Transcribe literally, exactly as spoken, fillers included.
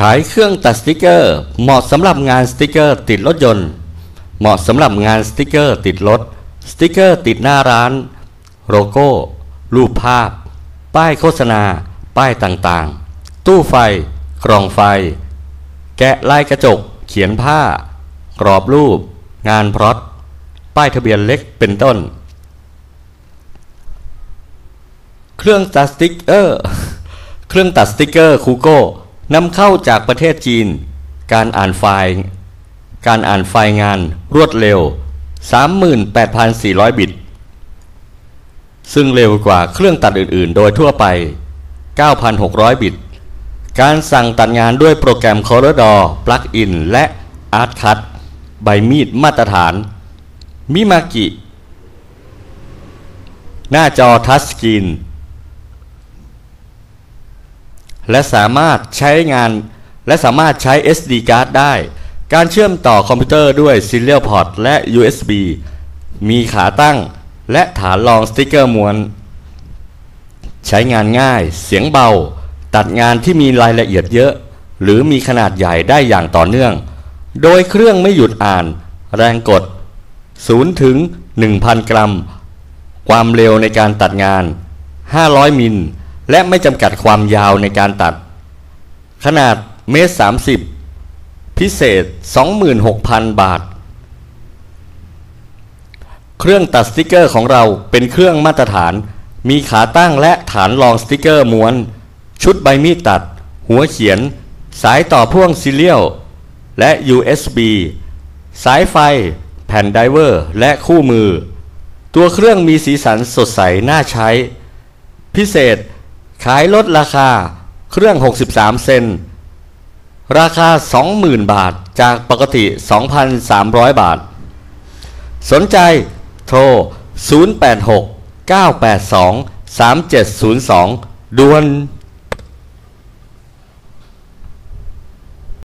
ายเครื่องตัดสติกเกอร์เหมาะสำหรับงานสติกเกอร์ติดรถยนต์เหมาะสำหรับงานสติกเกอร์ติดรถสติกเกอร์ติดหน้าร้านโลโก้รูปภาพป้ายโฆษณาป้ายต่างๆตู้ไฟกล่องไฟแกะลายกระจกเขียนผ้ากรอบรูปงานพร็อตป้ายทะเบียนเล็กเป็นต้นเครื่องตัดสติกเกอร์เครื่องตัดสติกเกอร์คูโก้นำเข้าจากประเทศจีนการอ่านไฟล์การอ่านไฟล์งานรวดเร็ว สามหมื่นแปดพันสี่ร้อย บิตซึ่งเร็วกว่าเครื่องตัดอื่นๆโดยทั่วไป เก้าพันหกร้อย บิตการสั่งตัดงานด้วยโปรแกรม Corridor Plugin และ Artcut ใบมีดมาตรฐานมิมากิหน้าจอทัชสกรีนและสามารถใช้งานและสามารถใช้ เอส ดี Card ได้การเชื่อมต่อคอมพิวเตอร์ด้วย Serial Port และ ยู เอส บี มีขาตั้งและฐานรองสติกเกอร์ม้วนใช้งานง่ายเสียงเบาตัดงานที่มีรายละเอียดเยอะหรือมีขนาดใหญ่ได้อย่างต่อเนื่องโดยเครื่องไม่หยุดอ่านแรงกดศูนย์ถึง หนึ่งพัน กรัมความเร็วในการตัดงานห้าร้อยมิลและไม่จำกัดความยาวในการตัดขนาดเมตรสามสิบพิเศษ สองหมื่นหกพัน บาทเครื่องตัดสติกเกอร์ของเราเป็นเครื่องมาตรฐานมีขาตั้งและฐานรองสติกเกอร์ม้วนชุดใบมีดตัดหัวเขียนสายต่อพ่วงซีเรียลและ ยู เอส บี สายไฟแผ่นไดเวอร์และคู่มือตัวเครื่องมีสีสันสดใสน่าใช้พิเศษขายลดราคาเครื่องหกสิบสามเซนราคา สองหมื่น บาทจากปกติ สองพันสามร้อย บาทสนใจโทรศูนย์ แปด หก เก้า แปด สอง สาม เจ็ด ศูนย์ สองด่วน